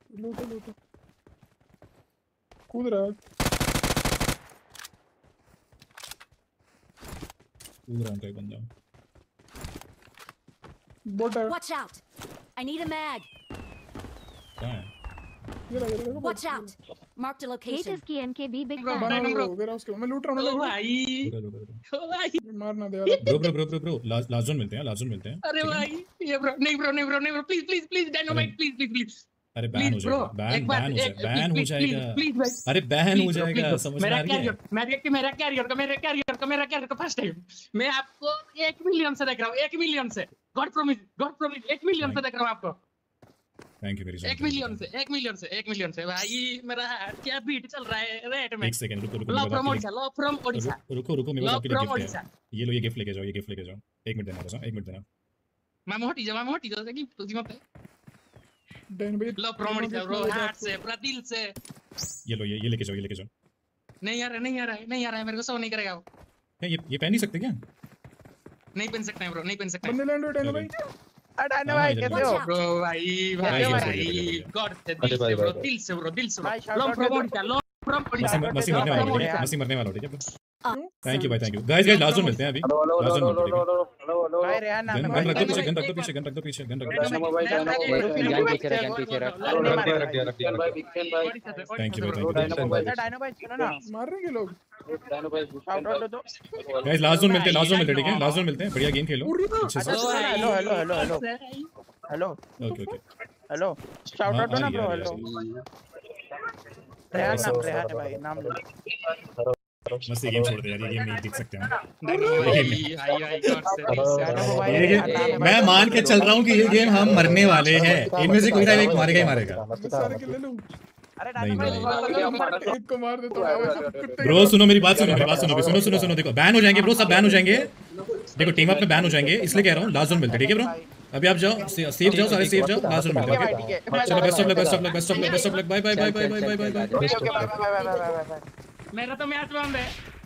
लूटो कूद रहा है कोई बंदा बोट है Watch out! I need a mag. कहाँ है ये लगा Watch out! Marked a location. इसकी एमकेबी बिग बना उसके मैं लूट रहा हूँ भाई भाई मारना दे यार ब्रो लास्ट जोन मिलते हैं अरे भाई ये ब्रो नहीं ब्रो प्लीज डायनामाइट प्लीज अरे बैन हो जाएगा बैन हो जाएगा अरे बैन हो जाएगा समझ में आ रही है मेरा कैरियर का फर्स्ट टाइम मैं आपको 1 मिलियन से देख रहा हूँ 1 मिलियन से गॉड प्रॉमिस 1 मिलियन से देख रहा हूँ आपको thank you very much 1 million से भाई मेरा क्या बीट चल रहा है रेट में एक सेकंड रुको लव फ्रॉम ओडिशा रुको मेरे पास आपके लिए गिफ्ट है ये लो ये गिफ्ट लेके जाओ 1 मिनट देना बस 1 मिनट देना मैं मोटी जाओ गिफ्ट तुझी मत डैन भाई love from Odisha bro heart से पूरा दिल से ये लो ये लेके जाओ नहीं आ रहा है मेरे को सो नहीं करेगा वो ये पहन नहीं सकते क्या नहीं पहन सकते हैं ब्रो नहीं पहन सकते बंदे लैंड हुए डैन भाई अडानो भाई कैसे हो ब्रो भाई गॉड से दिल से लव फ्रॉम ओडिशा मसी मरने वाला ठीक है thank you guys last zone मिलते हैं अभी लास्ट जोन मिलते हैं भाई रेहान नाम गन रख दो पीछे थैंक यू डायनो भाई सुनो ना मार रहे हैं लोग शाउट आउट दो गाइस लास्ट जोन मिलते हैं ठीक है लास्ट जोन मिलते हैं बढ़िया गेम खेलो अच्छे से hello okay hello shout out दो ना ब्रो हेलो रेहान भाई नाम लो मस्त गेम छोड़ दे यार ये गेम नहीं देख सकते हम मैं मान के चल रहा हूँ कि ये गेम हम मरने वाले हैं इनमें से कोई ना एक मारेगा ही मारेगा सारे किल ले लूं अरे डायनो भाई एक को मार दे तो ब्रो सुनो मेरी बात सुनो देखो बैन हो जाएंगे ब्रो सब बैन हो जाएंगे देखो टीम अप में बैन हो जाएंगे इसलिए कह रहा हूँ लास्ट जोन मिलते ठीक है ब्रो अभी आप जाओ सेफ जाओ सारे सेफ जाओ लास्ट जोन मिलते हैं चलो best of luck bye bye मेरा तो मैच बंद है